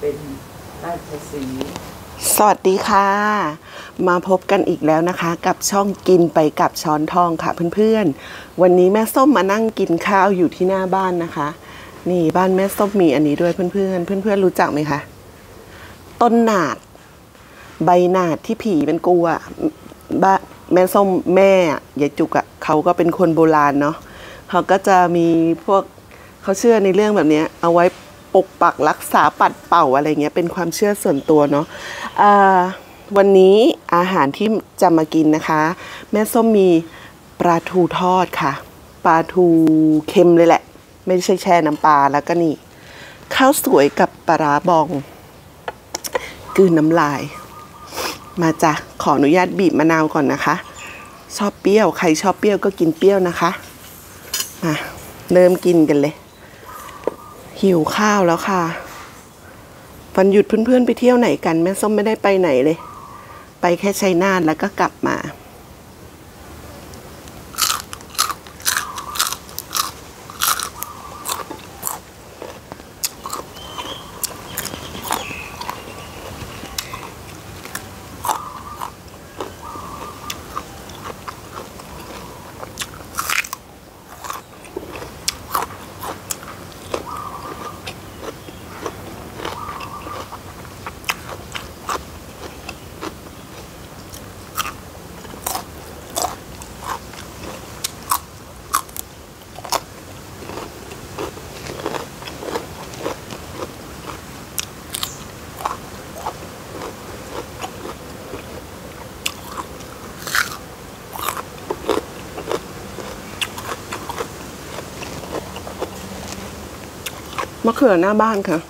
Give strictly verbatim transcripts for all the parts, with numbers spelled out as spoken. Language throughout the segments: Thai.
เป็นราชสีห์สวัสดีค่ะมาพบกันอีกแล้วนะคะกับช่องกินไปกับช้อนทองค่ะเพื่อนๆวันนี้แม่ส้มมานั่งกินข้าวอยู่ที่หน้าบ้านนะคะนี่บ้านแม่ส้มมีอันนี้ด้วยเพื่อนๆเพื่อนๆรู้จักไหมคะต้นหนาดใบหนาดที่ผีเป็นกลัวบ้านแม่ส้มแม่ยายจุกอ่ะเขาก็เป็นคนโบราณเนาะเขาก็จะมีพวกเขาเชื่อในเรื่องแบบนี้เอาไว้ปกปักรักษาปัดเป่าอะไรเงี้ยเป็นความเชื่อส่วนตัวเนาะวันนี้อาหารที่จะมากินนะคะแม่ส้มมีปลาทูทอดค่ะปลาทูเค็มเลยแหละไม่ใช่แช่น้ำปลาแล้วก็นี่ข้าวสวยกับปลาร้าบองกืนน้ำลายมาจ้ะขออนุญาตบีบมะนาวก่อนนะคะชอบเปรี้ยวใครชอบเปรี้ยวก็กินเปรี้ยวนะคะมาเริ่มกินกันเลยหิวข้าวแล้วค่ะวันหยุดเพื่อนๆไปเที่ยวไหนกันแม่ส้มไม่ได้ไปไหนเลยไปแค่ชัยนาทแล้วก็กลับมามะเขือหน้าบ้านค่ะ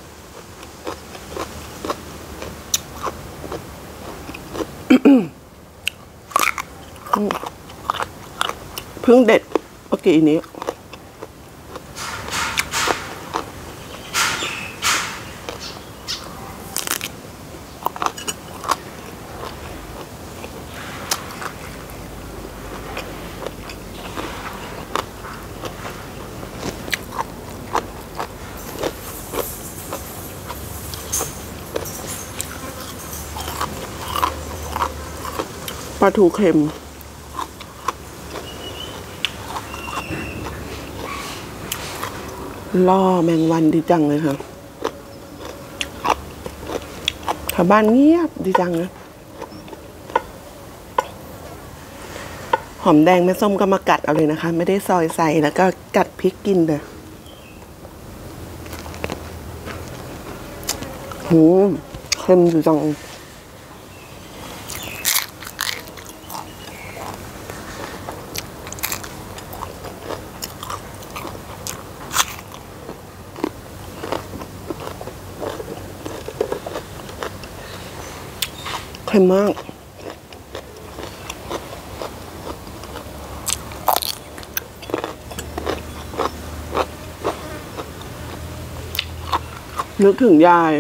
เพิ่งเด็ดเมื่อกี้นี้ปลาทูเค็มล่อแมงวันดีจังเลยค่ะชาวบ้านเงียบดีจังนะหอมแดงแม่ส้มก็มากัดเอาเลยนะคะไม่ได้ซอยใส่แล้วก็กัดพริกกินเลยหืมเค็มดีจังเค็มมากนึกถึงยาย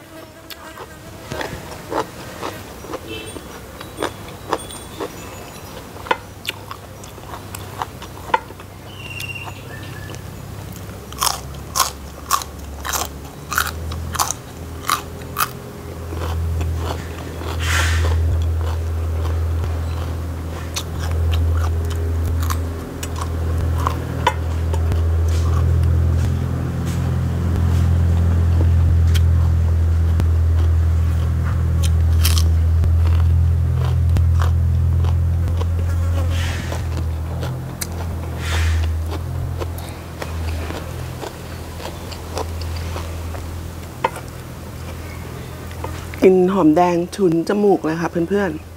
กลิ่นหอมแดงฉุนจมูกเลยค่ะเพื่อนๆ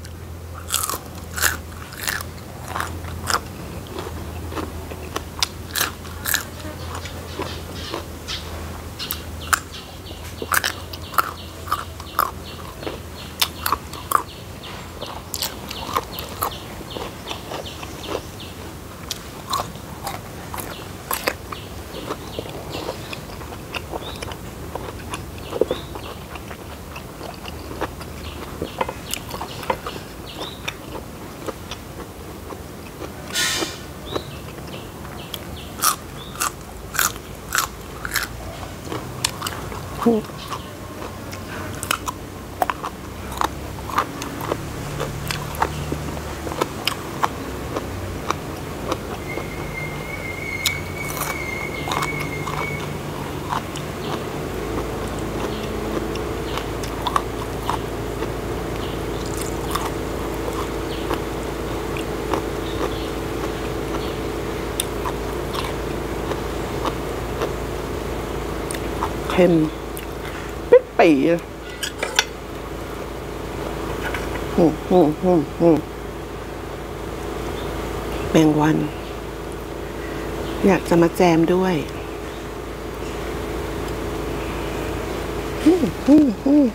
ค็มปิ๊ดปีอืมอืมอืมอืมแมงวันอยากจะมาแจมด้วยอืมอืมอืม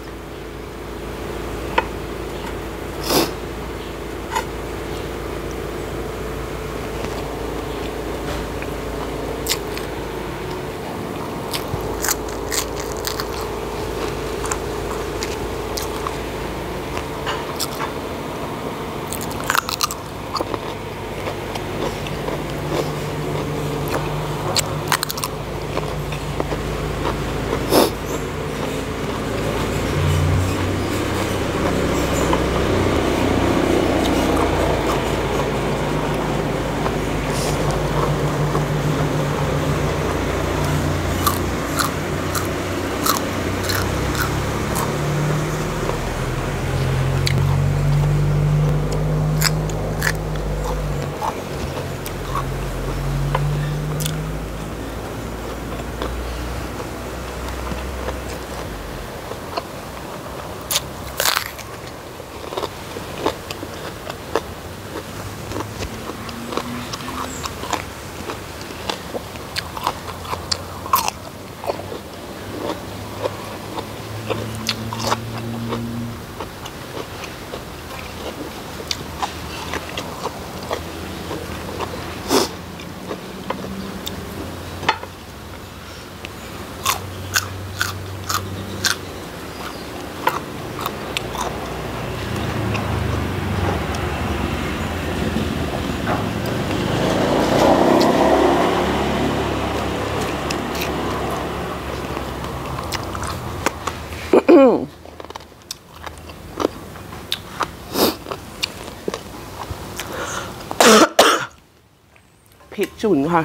พริกฉุนค่ะ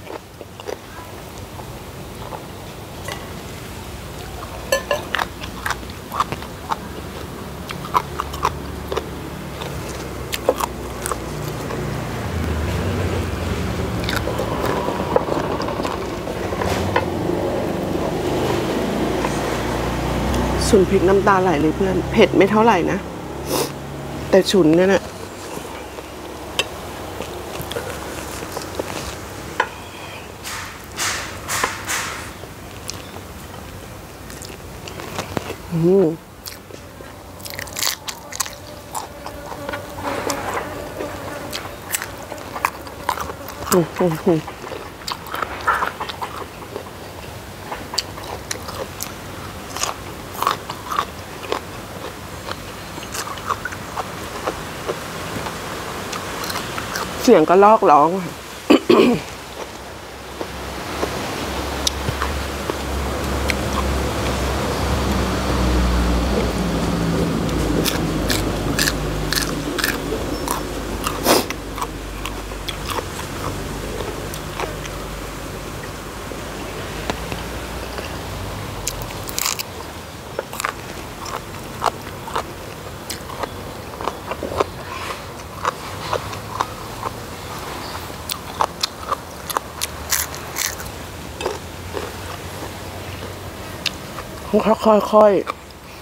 ฉุนพริกน้ำตาไหลเลยเพื่อนเผ็ดไม่เท่าไหร่นะแต่ฉุนเนี่ยนะอืมอืมอืมอืมเสียงก็ลอกร้องค่ะค่อยๆ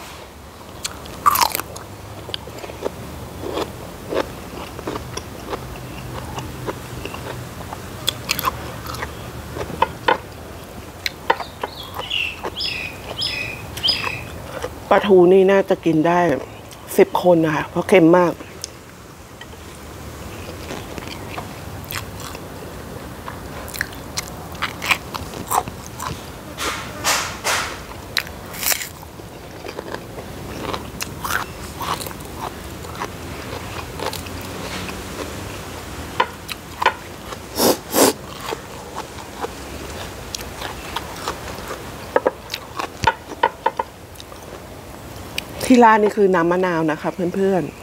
ปลาทูนี่น่าจะกินได้สิบคนนะคะเพราะเค็มมากที่ร้านนี่คือน้ำมะนาวนะคะเพื่อนๆ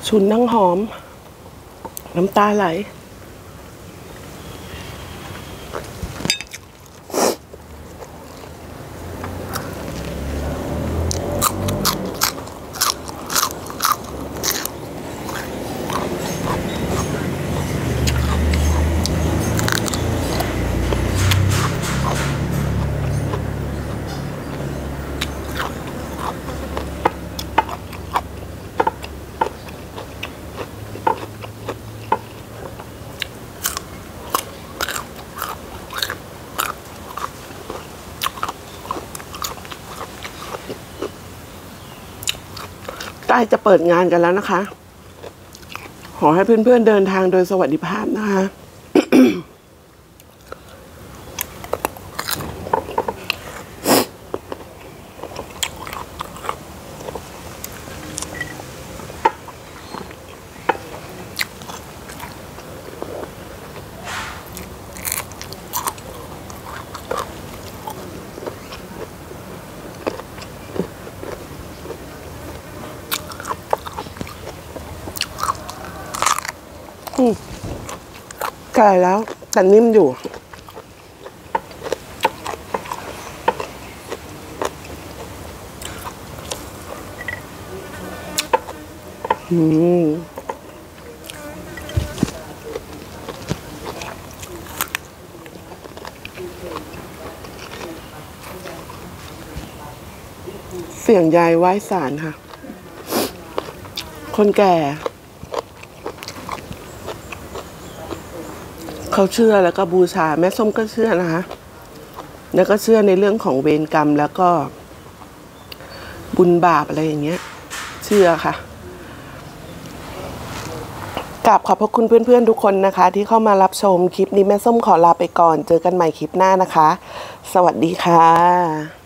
ฉุนทั้งหอมน้ำตาไหลใกล้จะเปิดงานกันแล้วนะคะ ขอให้เพื่อนๆเดินทางโดยสวัสดิภาพนะคะ ไก่แล้วแต่นิ่มอยู่อืมเสียงยายไหว้ศาลค่ะคนแก่เขาเชื่อแล้วก็บูชาแม่ส้มก็เชื่อนะคะแล้วก็เชื่อในเรื่องของเวรกรรมแล้วก็บุญบาปอะไรอย่างเงี้ยเชื่อค่ะกราบขอบพระคุณเพื่อนๆทุกคนนะคะที่เข้ามารับชมคลิปนี้แม่ส้มขอลาไปก่อนเจอกันใหม่คลิปหน้านะคะสวัสดีค่ะ